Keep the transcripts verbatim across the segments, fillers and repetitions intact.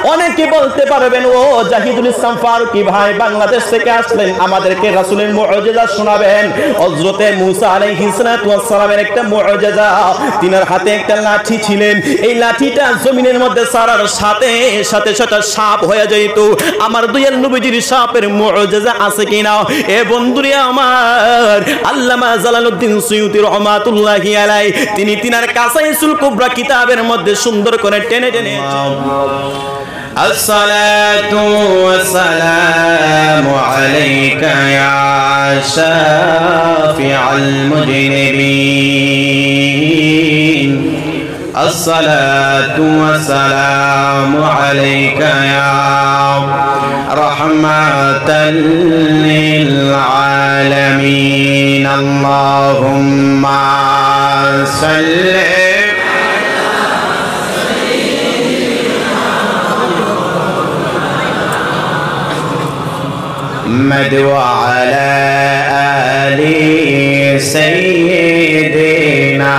অনেকে বলতে পারবেন ও জাহিদুল ইসলাম ফারুকী ভাই বাংলাদেশ থেকে আসলেন, আমাদেরকে রাসূলের মুআজিজা শোনাবেন। হযরতে মূসা আলাইহিস সালাতু ওয়াস সালামের একটা মুআজিজা, তিনার হাতে একটা লাঠি ছিলেন, এই লাঠিটা জমিনের মধ্যে সারার সাথে সাথে সেটা সাপ হয়ে যেত। আমার দয়াল নবীজির সাপের মুআজিজা আছে কিনা? এ বন্ধুরে আমার, আল্লামা জালালউদ্দিন সুয়ুতী রাহমাতুল্লাহি আলাইহি তিনি তিনার কাসাইসুল কুবরা কিতাবের মধ্যে সুন্দর করে টেনে টেনে আসসালাতু ওয়াসসালামু আলাইকা ইয়া শাফিআল মুযনিবিন আসসালাতু ওয়াসসালামু আলাইকা ইয়া রাহমাতাল লিল আলামিন আল্লাহুম্মা সাল্লি محمد وعلى آل سيدنا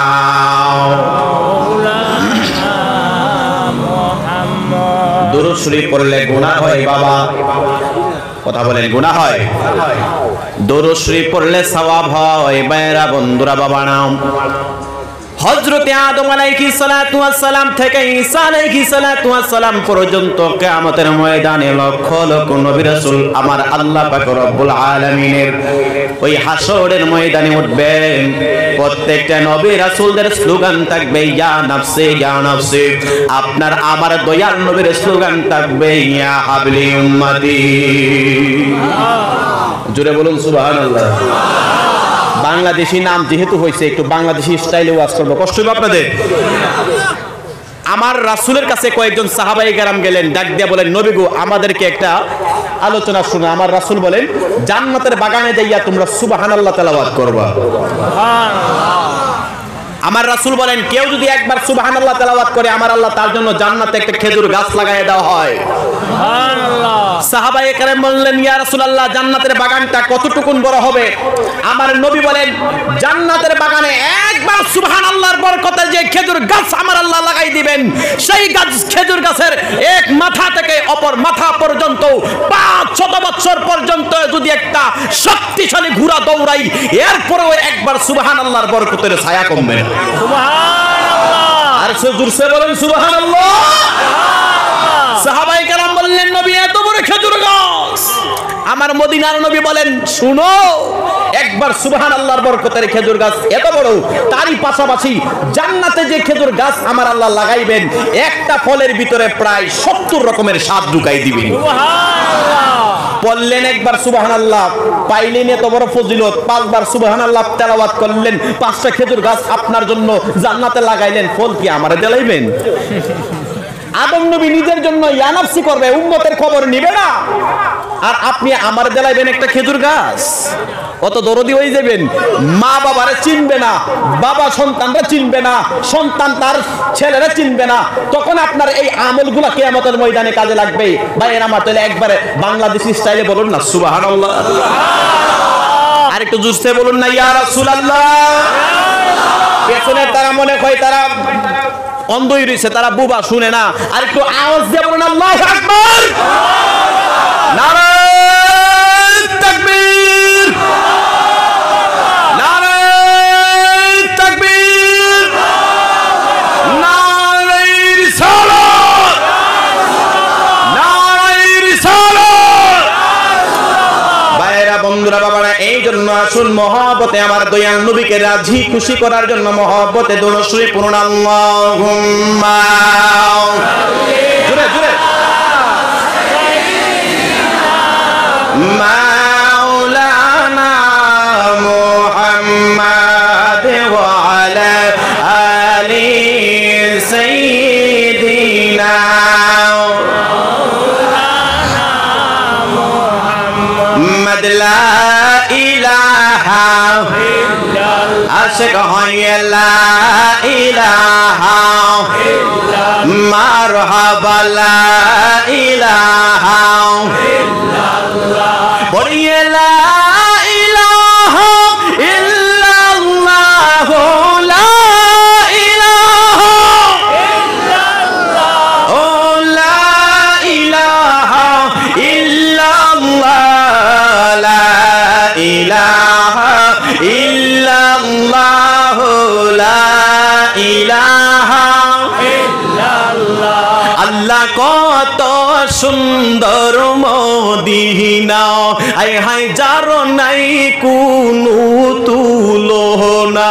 দুরূদ শরীফ পড়লে গুনাহ হয় বাবা, কথা বলেন গুনাহ হয়? দুরূদ শরীফ পড়লে সওয়াব হয় বাইরা বন্ধুরা বাবা নাম। হযরতে আদম আলাইহিস সালাতু ওয়াস সালাম থেকে ঈসা আলাইহিস সালাতু ওয়াস সালাম পর্যন্ত কিয়ামতের ময়দানে লক্ষ লক্ষ নবী রাসূল আমার আল্লাহ পাক রব্বুল আলামিনের ওই হাশরের ময়দানে উঠবেন। প্রত্যেকটা নবী রাসূলদের স্লোগান থাকবে ইয়া নাফসি ইয়া নাফসি, আপনার আমার দয়াল নবীর স্লোগান থাকবে ইয়া হাবলি উম্মতি। জোরে বলুন সুবহানাল্লাহ। বাংলাদেশি নাম যেহেতু হয়েছে একটু বাংলাদেশি স্টাইলে ওয়াজ করবো, কষ্ট হবে আপনাদের। আমার রাসূলের কাছে কয়েকজন সাহাবায়ে কেরাম গেলেন, ডাক দিয়ে বলেন নবী গো আমাদেরকে একটা আলোচনা শোনা। আমার রাসূল বলেন জান্নাতের বাগানে যাইয়া তোমরা সুবহানাল্লাহ তেলাওয়াত করবা। আমার রাসূল বলেন কেউ যদি একবার সুবহানাল্লাহ তেলাওয়াত করে আমার আল্লাহ তার জন্য জান্নাতে একটা খেজুর গাছ লাগায় দেওয়া হয়। সুবহানাল্লাহ। সাহাবায়ে কেরাম বললেন ইয়া রাসূলুল্লাহ জান্নাতের বাগানটা কতটুকুন বড় হবে? আমার নবী বলেন জান্নাতের বাগানে একবার সুবহানাল্লাহর বরকতে যে খেজুর গাছ আমার আল্লাহ লাগাই দিবেন, সেই গাছ খেজুর গাছের এক মাথা থেকে অপর মাথা পর্যন্ত পাঁচ শত বছর পর্যন্ত যদি একটা শক্তিশালী ঘোড়া দৌড়াই এরপরেও একবার সুবহানাল্লাহর বরকতের ছায়া কমবে না। সুবহানাল্লাহ। আর জোরসে বলেন সুবহানাল্লাহ। সাহাবায়ে কেরাম বললেন নবী এত বড় খেজুর গাছ। আমার মদিনার নবী বলেন শুনো একবার সুবহানাল্লাহর বরকতের খেজুর গাছ এত বড়, তারই পাশাপাশি জান্নাতে যে খেজুর গাছ আমার আল্লাহ লাগাইবেন একটা ফলের ভিতরে প্রায় সত্তর রকমের স্বাদ ঢুকাই দিবেন। সুবহানাল্লাহ। বললেন একবার সুবহানাল্লাহ, পাইলেন এত বড় ফজিলত, পাঁচবার সুবহানাল্লাহ তেলাওয়াত করলেন, পাঁচটা খেজুর গাছ আপনার জন্য জান্নাতে লাগাইলেন, ফল কি আমারে দিলাইবেন? আদম নবী নিজের জন্য ইয়া নাফসি করবে, উম্মতের খবর নিবে না, আর আপনি আমার দেলাইবেন একটা খেজুর গাছ। অত দরদি হয়ে যাবেন, মা বাবারে চিনবে না, বাবা সন্তানরা চিনবে না, সন্তান তার ছেলেরা চিনবে না, তখন আপনার এই আমলগুলা কিয়ামতের ময়দানে কাজে লাগবে। ভাইয়ের আমার তাহলে একবারে বাংলাদেশি স্টাইলে বলুন না সুবহানাল্লাহ। আর একটু জোরসে বলুন না ইয়া রাসূলুল্লাহ। পেছনে তারা মনে হয় তারা অন্ধই রয়েছে, তারা বুবা শুনে না, আর একটু আওয়াজ দিয়ে বলুন আল্লাহু আকবার। নারায়ে তাকবীর, নারায়ে তাকবীর, নারায়ে রিসালাত, নারায়ে রিসালাত। ভাইরা বন্ধুরা বাবারা, এই জন্য আসুন মহব্বতে আমার দয়াল নবীকে রাজি খুশি করার জন্য মহব্বতে দরুদ শরীফ পড়ুন আল্লাহুম্মা জোরে জোরে মাওলানা মুহাম্মদ ওয়া আলা আলি সাইয়্যিদিনা মুহাম্মদ লা ইলাহা আশিক হয় লা ইলাহা মারহাবা লা ইলাহা বলিয়ে লা ইলাহা ইল্লাল্লাহ, লা ইলাহা ইল্লাল্লাহ, ও লা কত সুন্দর মদিনা আয় হায় যার নাই কোনো তুলনা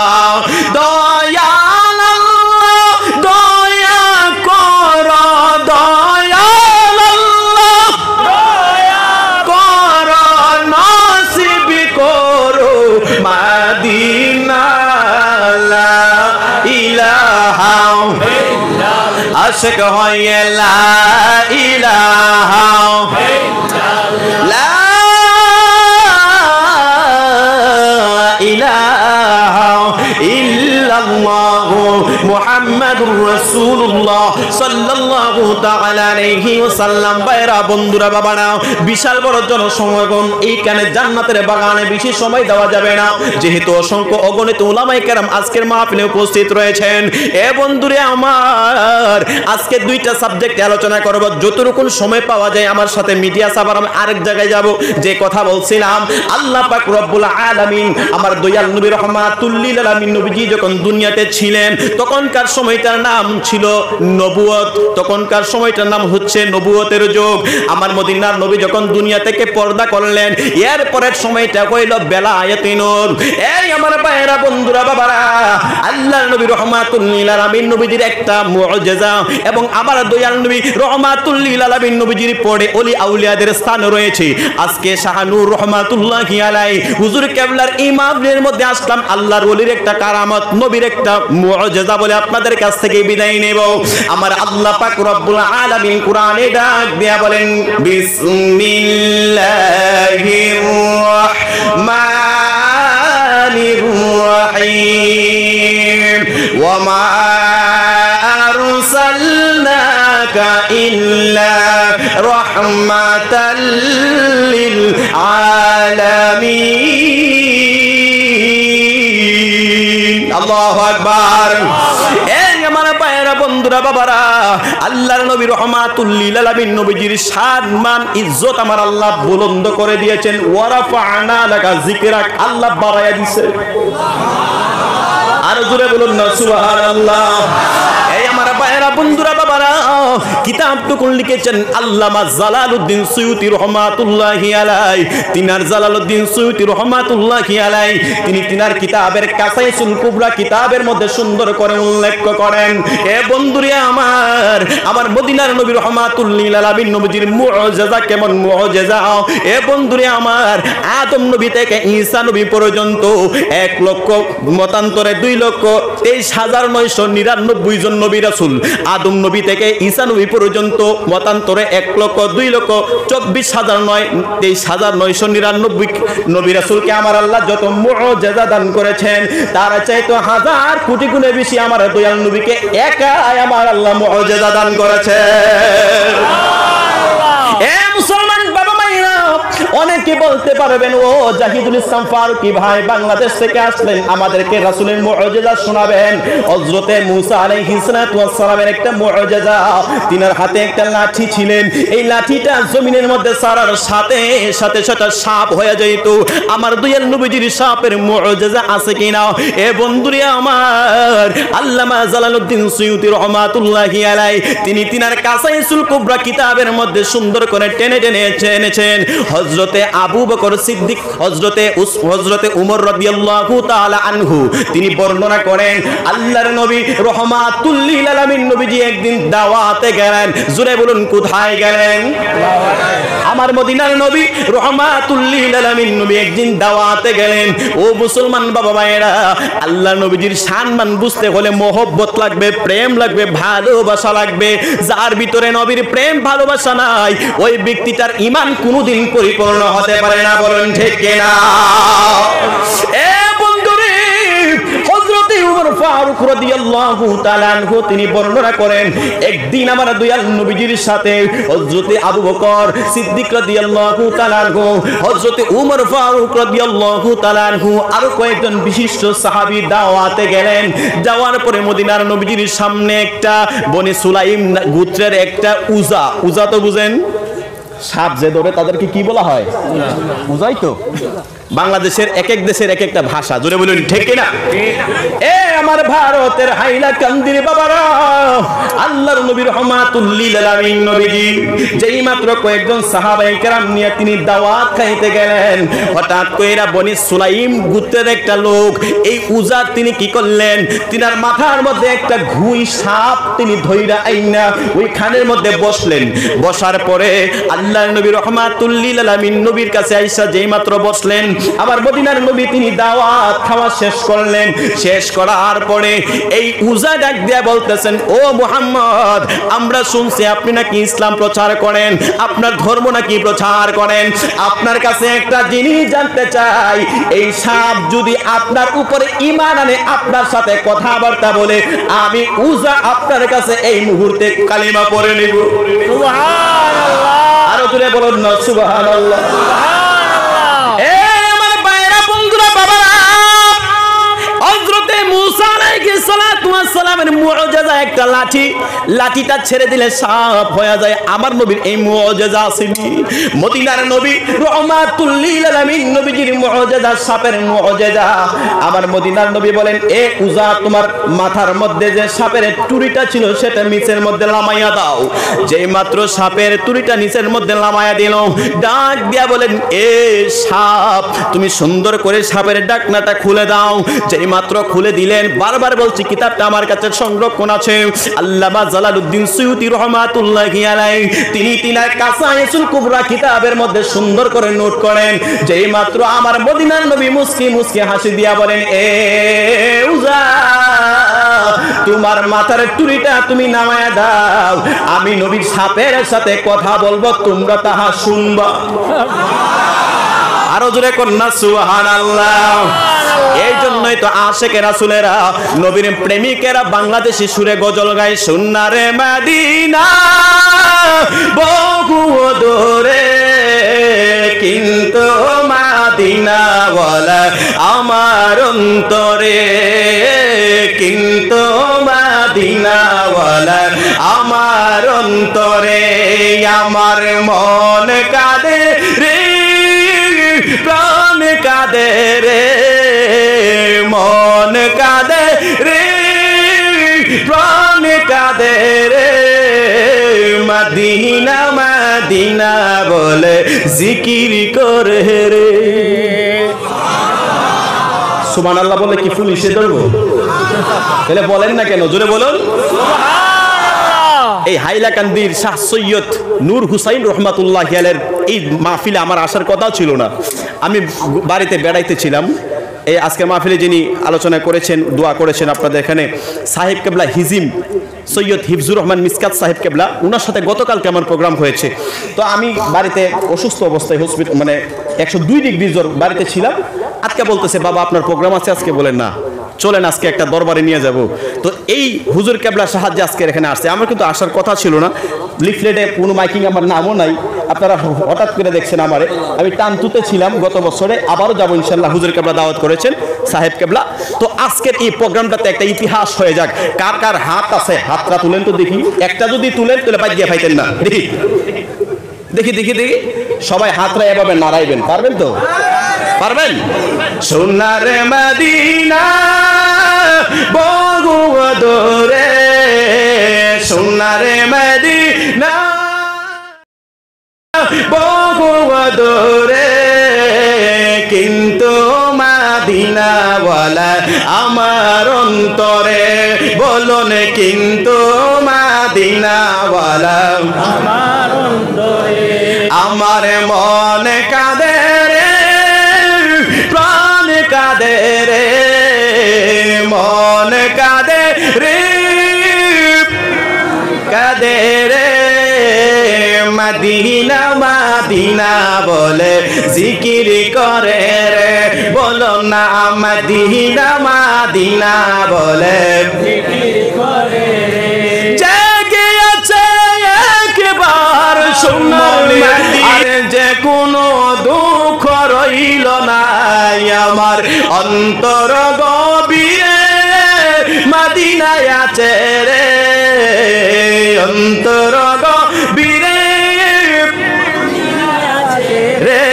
দয়াল আল্লাহ দয়া কর দয়াল আল্লাহ দয়া কর নসিব করো মদিনা লা ইলাহা আশক হয় লা ইলাহা লা ইলাহা ইল্লাল্লাহ মুহাম্মাদুর রাসূলুল্লাহ সাল্লাল্লাহু তাআলা আলাইহি ওয়াসাল্লাম। বাইরা বন্ধুরা বাবারা, বিশাল বড় জনসমাগম, এইখানে জান্নাতের বাগানে বেশি সময় দেওয়া যাবে না, যেহেতু অসংখ্য অগণিত উলামায়ে কেরাম আজকের মাহফিলে উপস্থিত রয়েছেন। এ বন্ধুরে আমার, আজকে দুইটা সাবজেক্টে আলোচনা করব, যতটুকু সময় পাওয়া যায়। আমার সাথে মিডিয়া সাভার আমি আরেক জায়গায় যাব। যে কথা বলছিলাম, আল্লাহ পাক রব্বুল আলামিন আমার দয়াল নবী রহমাতুল লিল আলামিন নবীজি যখন দুনিয়াতে ছিলেন তখনকার সময়টার নাম ছিল নবুয়ত, তখনকার সময়টার নাম হচ্ছে নবুয়তের যুগ। আমার মদিনার নবী যখন দুনিয়া থেকে পর্দা করলেন, এর পরের সময়টা হইল বেলায়েতে নূর। এই আমার ভাইয়েরা বন্ধুরা বাবারা, আল্লাহর নবী রহমাতুল লিল আলামিন নবীজির একটা মুআজিজা, এবং আমার দয়াল নবী রহমাতুল লিল আলামিন নবীজির পরে ওলি আউলিয়াদের স্থান রয়েছে। আজকে শাহনূর রহমাতুল্লাহি আলাইহি হুজুর কেবলার ইমামের মধ্যে আসলাম, আল্লাহর ওলির একটা কারামত, নবীর একটা মুআজিজা বলে আপনাদের কাছ থেকে বিদায় নেব। আমার আল্লাহ পাক রব্বুল আলামিন কোরআনে ডাক দিয়া বলেন, বিসমিল্লাহির রাহমানির রাহিম ওয়া মা আরসালনাকা ইল্লা রাহমাতাল লিল আলামিন। আল্লাহু আকবার। এই আমার ভাইয়েরা বন্ধুরা বাবারা, আল্লাহর নবী রহমাতুল লিল আলামিন নবীজির শান মান ইজ্জত আমার আল্লাহ বুলন্দ করে দিয়েছেন। ওয়া রাফা'না লাকা যিকরাক, আল্লাহ বাড়ায়া দিয়েছে। আর জোরে বলুন না সুবহানাল্লাহ। এই আমার ভাইয়েরা বন্ধুরা বাবারা, কিতাবটুকু লিখেছেন আল্লামা জালালউদ্দিন সুয়ুতী রহমাতুল্লাহি আলাইহি। তিনার জালালউদ্দিন সুয়ুতী রহমাতুল্লাহি আলাইহি তিনি তিনার কিতাবের কাসাইসুল কুবরা কিতাবের মধ্যে সুন্দর করে উল্লেখ করেন, এ বন্ধুরে আমার, আমার মদিনার নবী রহমাতুল লিল আলামিন নবীজির মুআজিজা কেমন মুআজিজা। এ বন্ধুরে আমার, আদম নবী থেকে ঈসা নবী পর্যন্ত এক লক্ষ মতান্তরে দুই লক্ষ তেইশ হাজার নয়শো নিরানব্বই জন নবী রাসূল, আদম নবী থেকে ঈসা নবী পর্যন্ত মতান্তরে এক লক্ষ দুই লক্ষ চব্বিশ হাজার নয় তেইশ হাজার নয়শো নিরানব্বই নবী রাসূলকে আমার আল্লাহ যত মুআজিজা দান করেছেন, তার চাইতে হাজার কোটি গুণে বেশি আমার দয়াল নবীকে একাই আমার আল্লাহ মুআজিজা দান করেছেন। এ মুসলমান বাবা মায়েরা, অনেকে বলতে পারবেন, ও জাহিদুল ইসলাম ফারুকী ভাই বাংলাদেশ থেকে আসলেন, আমাদেরকে রাসূলের মুআজিজা শোনাবেন। হযরতে মূসা আলাইহিস সালাতু ওয়াস সালামের একটা মুআজিজা, তিনার হাতে একটা লাঠি ছিলেন, এই লাঠিটা জমিনের মধ্যে ছাড়ার সাথে সাথে সেটা সাপ হয়ে যেত। আমার দয়াল নবীজির সাপের মুআজিজা আছে কিনা? এ বন্ধুরে আমার, আল্লামা জালালউদ্দিন সুয়ুতী রহমাতুল্লাহি আলাইহি তিনি তিনার কাসাইসুল কুবরা কিতাবের মধ্যে সুন্দর করে টেনে টেনে এনেছেন। হযরতে আবু বকর সিদ্দিক, হযরতে হযরতে উমর রাদিয়াল্লাহু তাআলা আনহু তিনি বর্ণনা করেন, আল্লাহর নবী রহমাতুল লিল আলামিন নবীজি একদিন দাওয়াতে গেলেন। জোরে বলুন, কোথায় গেলেন? আমার মদিনার নবী রহমাতুল লিল আলামিন নবী একদিন দাওয়াতে গেলেন। ও মুসলমান বাবা মায়েরা, আল্লাহর নবীজির সম্মান বুঝতে হলে মহব্বত লাগবে, প্রেম লাগবে, ভালোবাসা লাগবে। যার ভিতরে নবীর প্রেম ভালোবাসা নাই, ওই ব্যক্তিটার ঈমান কোনোদিন পরিপূর্ণ হতে পারে না। বলেন ঠিক কিনা? এ বন্ধুরে, হযরতে উমর ফারুক রাদিয়াল্লাহু তাআলা আনহু তিনি বর্ণনা করেন, একদিন আমার দয়াল নবীজির সাথে হযরতে আবু বকর সিদ্দিক রাদিয়াল্লাহু তাআলা আনহু, হযরতে উমর ফারুক রাদিয়াল্লাহু তাআলা আনহু আরো কয়েকজন বিশিষ্ট সাহাবী দাওয়াতে গেলেন। যাওয়ার পরে মদিনার নবীজির সামনে একটা বনি সুলাইম গোত্রের একটা উজা, উজা তো বুঝেন, সাপ যে ধরে তাদেরকে কি বলা হয়? বুঝাই তো। বাংলাদেশের এক এক দেশের এক একটা ভাষা, জোরে বলুন ঠিক কিনা? এ আমার ভারতের হাইলাকান্দির বাবারা, আল্লাহর নবী রাহমাতুল লিল আলামিন নবীজি যেই মাত্র কয়েকজন সাহাবায়ে কেরাম নিয়ে তিনি দাওয়াত খাইতে গেলেন, হঠাৎ কইরা বনি সুলাইম গোত্রের একটা লোক এই উজার তিনি কি করলেন, তিনার মাথার মধ্যে একটা ঘুই সাপ তিনি ধইরা আইনা ওই খানের মধ্যে বসলেন। বসার পরে আল্লাহর নবী রাহমাতুল লিল আলামিন নবীর কাছে আইসা যেই মাত্র বসলেন, আবার মদিনার নবী তিনি দাওয়াত খাওয়া শেষ করলেন। শেষ করার পরে এই উজা ডাক দিয়া বলতেছেন, ও মুহাম্মদ, আমরা শুনছি আপনি নাকি ইসলাম প্রচার করেন, আপনার ধর্ম নাকি প্রচার করেন, আপনার কাছে একটা জিনিস জানতে চাই, এই সাপ যদি আপনার উপরে ঈমান আনে, আপনার সাথে কথাবার্তা বলে, আমি উজা আপনার কাছে এই মুহূর্তে কালিমা পড়ে নিব। সুবহানাল্লাহ, আরো জোরে বলুন না সুবহানাল্লাহ। এ আমার বাইরা বন্ধুরা, বাবারা, হযরতে মুসা আলাইহিস সালাতু ওয়াস সালামের মুআজিজা একটা লাঠি, লাঠিটা ছেড়ে দিলে সাপ হয়ে যায়। আমার নবীর এই মুআজিজা আসেনি। মদিনার নবী রাহমাতুল লিল আলামিন নবীজির মুআজিজা, সাপের মুআজিজা। আমার মদিনার নবী বলেন, এ উজা, তোমার মাথার মধ্যে যে সাপের টুরিটা ছিল সেটা নিচের মধ্যে লামাইয়া দাও। যেই মাত্র সাপের টুরিটা নিচের মধ্যে লামাইয়া দিল, ডাক দিয়া বলেন, এ সাপ, তুমি সুন্দর করে সাপের ডাকনাটা খুলে দাও। যেই মাত্র খুলে দিলেন, বারবার বলছি কিতাবটা আমার কাছে সংরক্ষণ আছে, আল্লামা জালালউদ্দিন সুয়ুতী রাহমাতুল্লাহি আলাইহি তিনি তিনার কাসায়েসুল কুবরা কিতাবের মধ্যে সুন্দর করে নোট করেন। যেই মাত্র আমার মদিনার নবী মুস্কি মুস্কি হাসি দিয়া বলেন, এ উজা, তোমার মাথার টুরিটা তুমি নামায়া দাও, আমি নবীর সাপের সাথে কথা বলবো, তোমরা তাহা শুনবা। আরো জোরে কন্যা সুবহানাল্লাহ। এই জন্যই তো আশিকে রাসূলেরা, নবীর প্রেমিকেরা বাংলাদেশি সুরে গজল গায়, সোনারে মদিনা বহু দূরে, কিন্তু মদিনা বলা আমার অন্তরে, কিন্তু মদিনা বলা আমার অন্তরে, আমার মন কাঁদে রে, প্রাণ কাঁদে রে, মন কাঁদে রে, প্রাণ কাঁদে রে, মদিনা মদিনা বলে জিকির করে রে। সুবহানাল্লাহ বলে কি পুলিশে ধরবো? তাহলে বলেন না কেন, জোরে বলুন। এই হাইলাকান্দির শাহ সৈয়দ নূর হুসাইন রহমাতুল্লাহি আলাইহির এই মাহফিলে আমার আসার কথা ছিল না। আমি বাড়িতে বেড়াইতে ছিলাম। এই আজকের মাহফিলে যিনি আলোচনা করেছেন, দোয়া করেছেন আপনাদের এখানে, সাহেব কেবলা হিজিম সৈয়দ হিফজুর রহমান মিসকাত সাহেব কেবলা, ওনার সাথে গতকালকে আমার প্রোগ্রাম হয়েছে। তো আমি বাড়িতে অসুস্থ অবস্থায় হসপিটাল মানে একশো দুই ডিগ্রি জ্বর বাড়িতে ছিলাম। আজকে বলতেছে, বাবা আপনার প্রোগ্রাম আছে আজকে, বলেন না চলেন আজকে একটা দরবারে নিয়ে যাব। তো এই হুজুর কেবলার সাহায্যে আজকে এখানে আসছে। আমার কিন্তু আসার কথা ছিল না, লিফলেটে কোনো মাইকিং আমার নামও নাই, আপনারা হঠাৎ করে দেখছেন আমারে। আমি টানতুতে ছিলাম গত বছরে, আবারও যাবো ইনশাল্লাহ। হুজুর কেবলা দাওয়াত করেছেন সাহেব কেবলা। তো আজকের এই প্রোগ্রামটাতে একটা ইতিহাস হয়ে যাক। কার কার হাত আছে হাতটা তুলেন তো দেখি, একটা যদি তুলেন তাহলে বাদ দিয়ে পাইতেন না। দেখি দেখি দেখি দেখি সবাই হাতরা এভাবে নাড়াইবেন, পারবেন তো? পারবেন? সোনারে মদিনা বহু দূরে, সোনারে মদিনা বহু দূরে, কিন্তু মদিনা বলা আমার অন্তরে, বলুন কিন্তু মদিনা বলা আমার অন্তরে, আমার মন কাঁদে রে, প্রাণ কাঁদে রে, মন কাঁদে রে, কাঁদে রে, মদিনা মদিনা বলে জিকির করে রে, বলো না মদিনা মদিনা বলে জিকির করে রে। জেগে আছে একবার সোনার মদিনার, যে কোনো দুঃখ রইল না আমার অন্তর গভীরে, মদিনায় আছে রে, অন্তর গভীরে রে,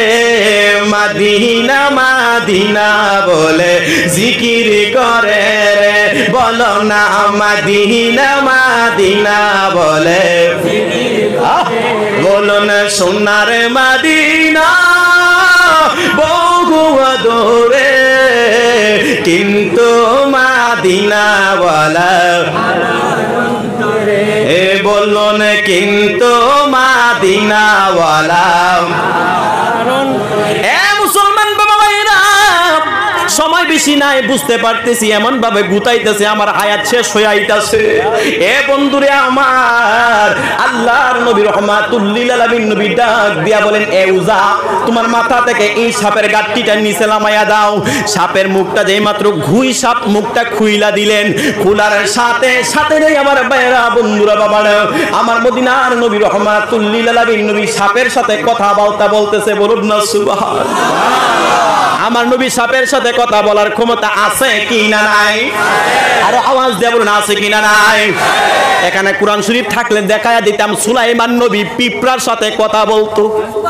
মদিনা মদিনা বলে জিকির করে রে, বলো না মদিনা মাদিনা বলে, বলুন সোনার মাদিনা বহু দূরে, কিন্তু মাদিনা বলা এ বলুন, কিন্তু মাদিনা বলা। এ মুসলমান বাবা ভাইরা, সময় বেশি নাই, বুঝতে পারতেছি এমন ভাবে গুতাইতেছে আমার হায়াত শেষ হয়ে আইতাছে। এ বন্ধুরে আমার, আল্লাহর নবী রহমাতুল লিল আলামিন নবী ডাক দিয়া বলেন, এ উজা, তোমার মাথা থেকে এই সাপের গাঁটটিটা নিচে নামায়া দাও। সাপের মুখটা যেই মাত্র ঘুই সাপ মুখটা খুইলা দিলেন, খোলার সাথে সাথে নেই আমার ভাইরা বন্ধুরা বাবারা, আমার মদিনার নবী রহমাতুল লিল আলামিন নবী সাপের সাথে কথা বলতে বলতেছে, বলুন না সুবহানাল্লাহ। আমার নবী সাপের সাথে কথা বলার ক্ষমতা আছে কি না নাই? আরো আওয়াজ দিয়ে বলুন, আছে কি না নাই? এখানে কোরআন শরীফ থাকলে দেখায়া দিতাম, সুলাইমান নবী পিঁপড়ার সাথে কথা বলতো।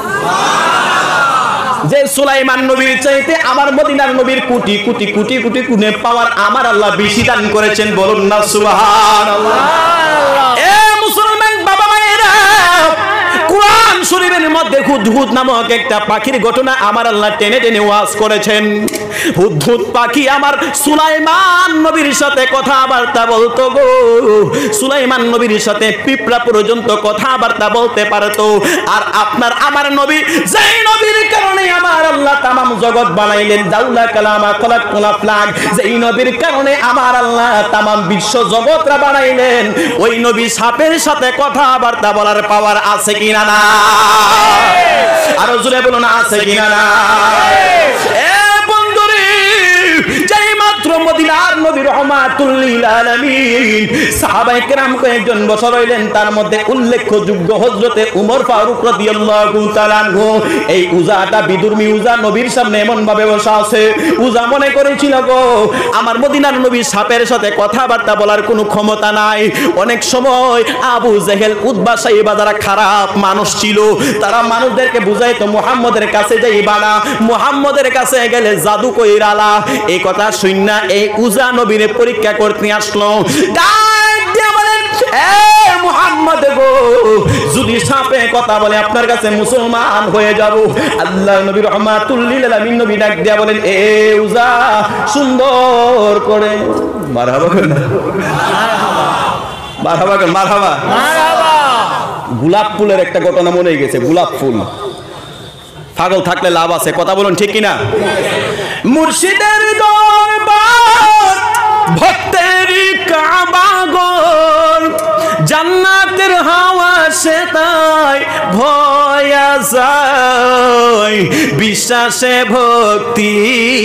যে সুলাইমান নবীর চাইতে আমার মদিনার নবীর কোটি কোটি কোটি কোটি গুণে পাওয়ার আমার আল্লাহ বেশি দান করেছেন, বলুন না সুবহানাল্লাহ। এ মুসলমান বাবা মায়েরা, কোরআন শরীফের মধ্যে হুদহুদ নামক একটা পাখির ঘটনা আমার আল্লাহ টেনে টেনে ওয়াজ করেছেন। হুদহুদ পাখি আমার সুলাইমান নবীর সাথে কথাবার্তা বলতো গো। সুলাইমান নবীর সাথে পিঁপড়া পর্যন্ত কথাবার্তা বলতে পারতো। আর আপনার আমার নবী, যেই নবীর কারণে আমার আল্লাহ তামাম জগৎ বানাইলেন, দাউলা কালামা খলাকুল আফলাক, যেই নবীর কারণে আমার আল্লাহ তামাম বিশ্ব জগৎরা বানাইলেন, ওই নবী সাপের সাথে কথাবার্তা বলার পাওয়ার আছে কিনা না? আরো জোরে বলুন, আছে কিনা না? এ বন্ধুরে, যেই মাত্র মদিনার নবী রহমাতুল লিল আলামিন সাহাবায়ে কেরাম কয়েকজন বসা রইলেন, তার মধ্যে উল্লেখযোগ্য হযরতে উমর ফারুক রাদিয়াল্লাহু তাআলা আনহু। এই উজাটা বিদুর্মী উজা নবীর সামনে এমন ভাবে বসা আছে, উজা মনে করেছিল গো আমার মদিনার নবী সাপের সাথে কথাবার্তা বলার কোনো ক্ষমতা নাই। অনেক সময় আবু জেহেল, উতবা, সাইবা যারা খারাপ মানুষ ছিল, তারা মানুষদেরকে বুঝাইতো মুহাম্মদের কাছে যাইবা না, মুহাম্মদের কাছে গেলে জাদু কইরালা। এই কথা শুননা এই উজা নবীরে পরীক্ষা করতে আসলো। মুহাম্মদ গো, যদি সাপে কথা বলে আপনার কাছে মুসলমান হয়ে যাব। আল্লাহ নবী রহমাতুল লিল আলামিন নবী ডাক দিয়া বলেন, এ উজা, সুন্দর করে মারহাবা করেন, মারহাবা করেন, মারহাবা মারহাবা। গোলাপ ফুলের একটা ঘটনা মনে গেছে। গোলাপ ফুল, পাগল থাকলে লাভ আছে, কথা বলুন ঠিক কিনা? মুর্শিদের দরবার, ভক্তের কাবা ঘর, জান্নাতের হাওয়া সে তাই ভয়া যায়, বিশ্বাসে ভক্তি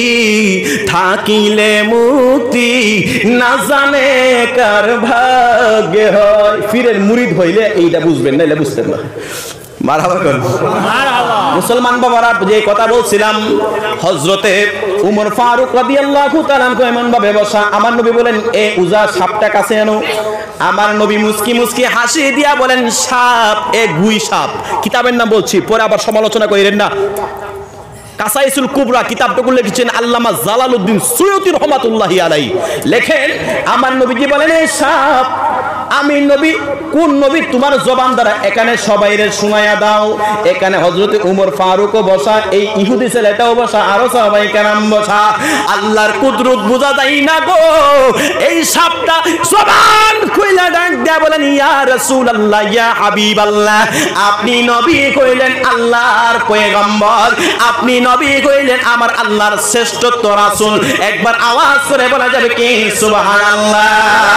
থাকিলে মুক্তি, না জানে কার ভাগ্যে হয়। ফিরের মুরিদ হইলে এইটা বুঝবেন, নাইলে বুঝতেন না। মারহাবা করেন, মারহাবা। মুসলমান বাবারা, যে কথা বলছিলাম, হযরতে উমর ফারুক রাদিয়াল্লাহু তাআলা এমন ভাবে বসা। আমার নবী বলেন, এ উজা, সাপটা কাছে আনো। আমার নবী মুস্কি মুস্কি হাসি দিয়া বলেন, সাপ, এ গুই সাপ। কিতাবের নাম বলছি, পরে আবার সমালোচনা করিলেন না। কাসাইসুল কুবরা কিতাবটুকু লিখেছেন আল্লামা জালালউদ্দিন সুয়ুতী রহমাতুল্লাহি আলাইহি। লেখেন, আমার নবীজি বলেন, এই সাপ, আমি নবী, কোন নবী তোমার জবান দ্বারা এখানে সবাইরে শুনাইয়া দাও। এখানে হযরত উমর ফারুকও বসা, এই ইহুদি ছেলেটাও বসা, আরো সাহাবায়ে কেরাম বসা। আল্লাহর কুদরত বুঝা যায় না গো। এই সাপটা জবান খুইলা ডাক দিয়া বলেন, ইয়া রাসূলুল্লাহ, ইয়া হাবিবাল্লাহ, আপনি নবী কইলেন আল্লাহর পয়গম্বর, আপনি নবী কইলেন আমার আল্লাহর শ্রেষ্ঠত্ব রাসূল। একবার আওয়াজ করে বলা যাবে কি সুবহানাল্লাহ?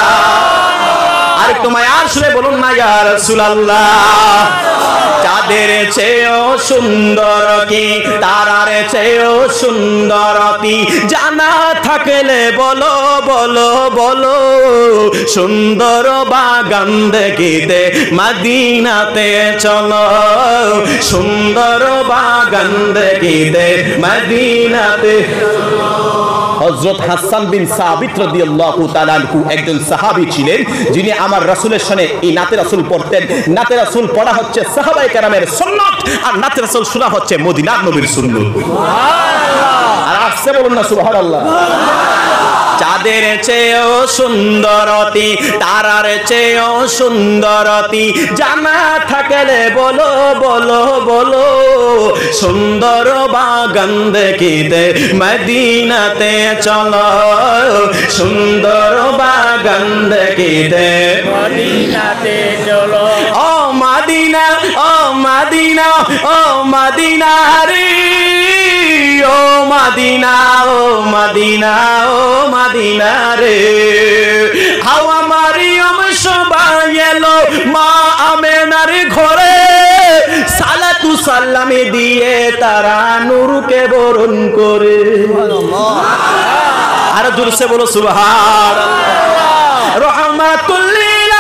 আরেকটু মায়ার সুরে বলুন না, ইয়া রাসূলুল্লাহ। চাঁদের চেয়েও সুন্দর কি, তারার চেয়েও সুন্দর কি, জানা থাকলে বলো বলো বলো, সুন্দর বাগান দেখিতে মদিনাতে চলো, সুন্দর বাগান দেখিতে মদিনাতে। হযরত হাসান বিন সাবিত রাদিয়াল্লাহু তাআলা আনহু একজন সাহাবী ছিলেন, যিনি আমার রাসূলের সামনে এই নাতে রাসূল পড়তেন। নাতে রাসূল পড়া হচ্ছে সাহাবায়ে কেরামের সুন্নাত, আর নাতে রাসূল শোনা হচ্ছে মদিনার নবীর সুন্নাত। সুবহানাল্লাহ। আর আসছে বলুন না সুবহানাল্লাহ। চাঁদের চেয়েও সুন্দরতি, তারার চেয়েও সুন্দরতি, জানা থাকলে বলো বলো বলো। সুন্দর বাগান দেখিতে মদিনাতে চলো, সুন্দর বাগান দেখিতে মদিনাতে চলো। ও মদিনা ও মদিনা ও মদিনা রে, ও মদিনা ও মদিনা ও মদিনা রে। হাওয়া মারিয়ম সবাই এলো মা আমেনার ঘরে, সালাতু সালামি দিয়ে তারা নূরকে বরণ করে। আর জোরসে বলো সুবহানাল্লাহ। রহমাতুল লিল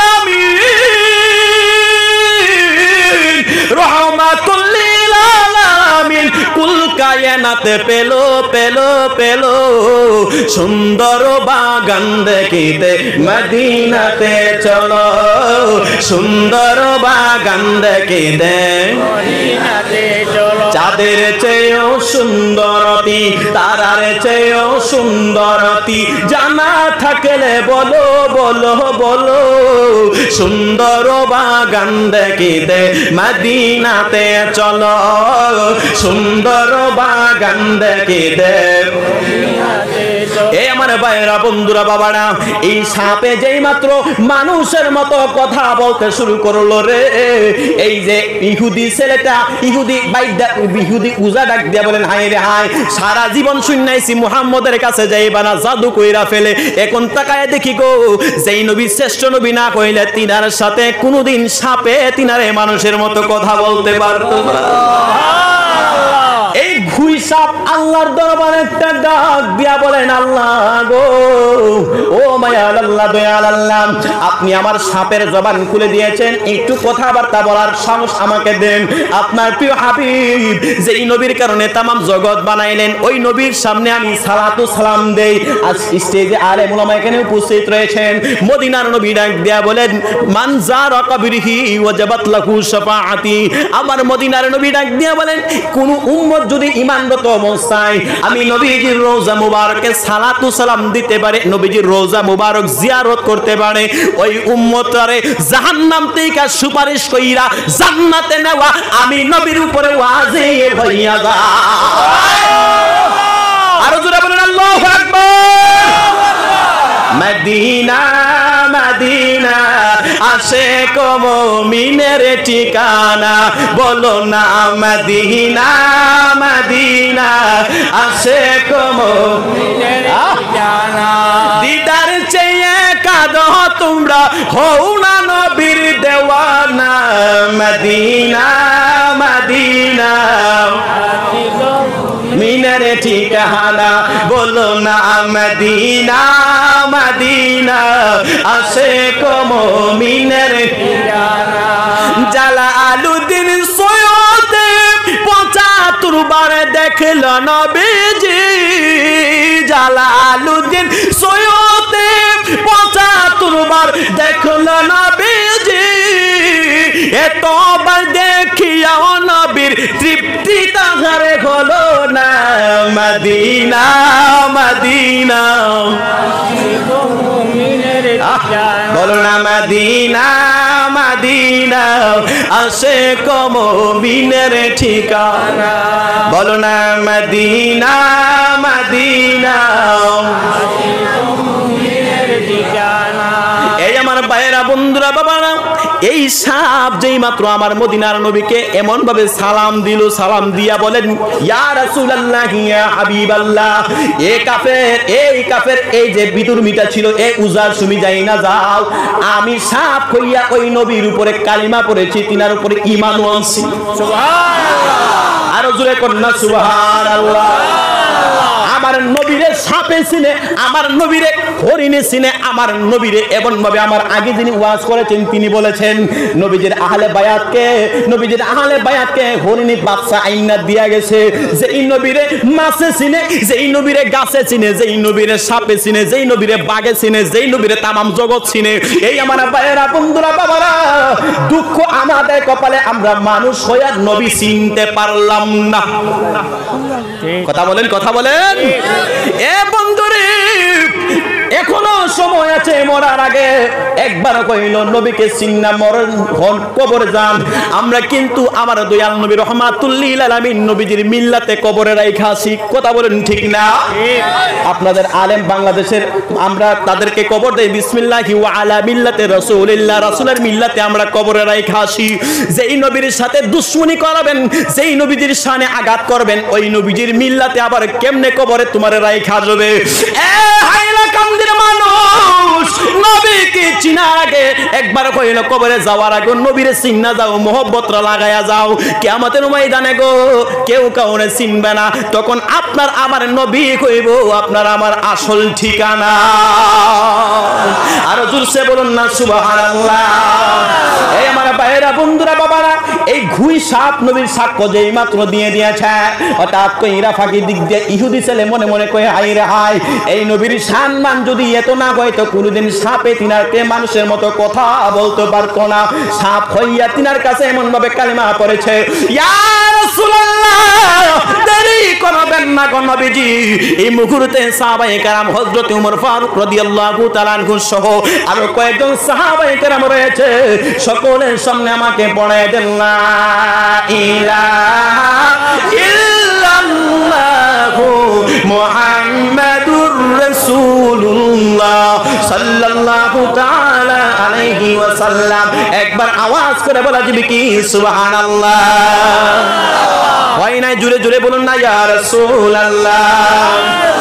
আলামিন, রহমাতুল লিল আলামিন, কুল কায়নাতে পেলো পেলো পেলো সুন্দর বাগান দেখিতে মদিনাতে চলো, সুন্দর বাগান দেখিতে মদিনাতে চলো। চাঁদের চেয়েও সুন্দরতি, তারার চেয়েও সুন্দরতি, জানা থাকলে বলো বলো বলো। সুন্দর বাগান দেখিতে মদিনাতে চলো, সুন্দর বাগান দেখিতে। এই আমার ভাইরা বন্ধুরা বাবারা, এই সাপে যেই মাত্র মানুষের মতো কথা বলতে শুরু করলো রে, এই যে ইহুদি ছেলেটা, ইহুদি বাইদা ইহুদি উজা ডাক দিয়া বলেন হায় রে হায়, সারা জীবন শুনাইছি মুহাম্মদের কাছে যাইবা না, জাদু কইরা ফেলে। এখন তাকায় দেখি গো, যেই নবী শ্রেষ্ঠ নবী না কইলে তিনার সাথে কোনোদিন সাপে তিনারে মানুষের মতো কথা বলতে পারতো না। এই ঘুই সাপ আল্লাহর দরবারে একটা ডাক দিয়া বলেন আল্লাহ গো, ও মায়াল আল্লাহ, দয়াল আল্লাহ, আপনি আমার সাপের জবান খুলে দিয়েছেন, একটু কথাবার্তা বলার সাহস আমাকে দেন। আপনার প্রিয় হাবিব যেই নবীর কারণে তামাম জগৎ বানাইলেন, ওই নবীর সামনে আমি সালাতু সালাম দেই। আজ স্টেজে আলেম উলামা এখানে উপস্থিত রয়েছেন। মদিনার নবী ডাক দিয়া বলেন মান যারা কবরিহি ওয়াজাবাত লাহু শাফাআতি। আমার মদিনার নবী ডাক দিয়া বলেন কোন উম্মত যদি ঈমানগত অবস্থায় আমি নবীজির রওজা মুবারকে সালাতু সালাম দিতে পারে, নবীজির রওজা মুবারক জিয়ারত করতে পারে, ওই উম্মতরে জাহান্নাম থেকে সুপারিশ কইরা জান্নাতে নেওয়া আমি নবীর উপরে ওয়াজিব হইয়া যায়। আর জোরে বলেন আল্লাহু আকবার। মদিনা মদিনা আশিক মুমিনের ঠিকানা, বলো না মদিনা মদিনা আশিক মুমিনের ঠিকানা। দিদার চেয়ে কাঁদো তোমরা, হও না নবীর দেওয়ানা, মদিনা মদিনা মিনের ঠিকানা, বলো না মদিনা মদিনা আশিক মুমিনের ঠিকানা। জালালউদ্দিন সৈয়দে পঁচাত্তর বার দেখল নবীজি, জালালউদ্দিন সৈয়দে পঁচাত্তর বার দেখল নবীজি, এতবার দেখিয়াও নবীর তৃপ্তি তাহারে হলো না, মদিনা মদিনা বলো না মদিনা মদিনা আশিক মুমিনের ঠিকানা, বলো না মদিনা মদিনা এই আমার ভাইয়েরা বন্ধুরা বাবারা, এই সাপ যেই মাত্র আমার মদিনার নবীকে এমন ভাবে সালাম দিল, সালাম দিয়া বলেন ইয়া রাসূলুল্লাহ ইয়া হাবিবাল্লাহ। এ কাফের এই কাফের এই যে বিদুর্মিটা ছিল, এই উজার সুমি যাই না যাও, আমি সাপ হইয়া ওই নবীর উপরে কালিমা পড়েছি, তিনার উপরে ঈমান আনছি। সুবহানাল্লাহ। আর জোরে কন্যা সুবহানাল্লাহ। আমার নবীরে সাপে চিনে, আমার নবীরে হরিণে চিনে, আমার নবীরে এমন ভাবে আমার আগে যিনি ওয়াজ করেছেন তিনি বলেছেন নবীজির আহলে বায়াতকে, নবীজির আহলে বায়াতকে হরিণী বাচ্চা আইনা দিয়া গেছে। যেই নবীরে মাছে চিনে, যেই নবীরে গাছে চিনে, যেই নবীরে সাপে চিনে, যেই নবীরে বাগে চিনে, যেই নবীরে তামাম জগৎ চিনে। এই আমার ভাইয়েরা বন্ধুরা বাবারা, দুঃখ আমাদের কপালে আমরা মানুষ হইয়া নবী চিনতে পারলাম না। কথা বলেন কথা বলেন। এ বন্ধুরে এখনো সময় আছে মরার আগে একবার কইল নবীকে চিন্না মরণ হন কবরে যান। আমরা কিন্তু আমার দয়াল নবী রহমাতুল লিল আলামিন নবীজির মিল্লাতে কবরে রাইখা আসি। কথা বলেন ঠিক না? আপনাদের আলেম বাংলাদেশের আমরা তাদেরকে কবর দেই বিসমিল্লাহি ওয়া আলা মিল্লাতে রাসূলিল্লাহ, রাসূলের মিল্লাতে আমরা কবরে রাইখা আসি। যেই নবীর সাথে দুশমনি করাবেন, যেই নবীজির শানে আঘাত করবেন, ওই নবীজির মিল্লাতে আবার কেমনে কবরে তোমারে রাইখা যাবে? এ হাইলা কান্দির মানুষ, নবীকে চিনার আগে একবার কইল কবরে যাওয়ার আগে নবীরে চিন্না যাও, মোহব্বতরা লাগায়া যাও। কিয়ামতের ময়দানে গো কেউ কাউরে চিনবে না, তখন আপনার আমার নবী কইব আপনার আমার আসল ঠিকানা। আর জোরসে বলুন না সুবহানাল্লাহ। এই আমার ভাইরা বন্ধুরা বাবারা, এই ঘুই সাপ নবীর সাক্ষ্য যেই মাত্র দিয়ে দিয়েছে, হঠাৎ কইরা ফাঁকি দিক দিয়ে ইহুদি ছেলে মনে মনে কয়ে হাই রে হাই, এই নবীর সম্মান যদি এত না হয় তো কোনোদিন সাপে তিনারকে মানুষের মতো কথা বলতে পারতো না। সাপ হইয়া তিনার কাছে এমন ভাবে কালিমা পড়েছে, ইয়া রাসূলুল্লাহ দেরি করবেন না গো নবীজি। এই মুহূর্তে সাহাবায়ে কেরাম হযরত ওমর ফারুক রাদিয়াল্লাহু তাআলা আনহু সহ আরো কয়েকজন সাহাবায়ে কেরাম রয়েছে, সকলের সামনে আমাকে পড়ায় দেন লা ইলাহা ইল্লাল্লাহু মুহাম্মাদুর রাসূলুল্লাহ সাল্লাল্লাহু তাআলা আলাইহি ওয়াসাল্লাম। একবার আওয়াজ করে বলা যাবে কি সুবহানাল্লাহ? হয় নাই? জোরে জোরে বলুন না ইয়া রাসূলুল্লাহ।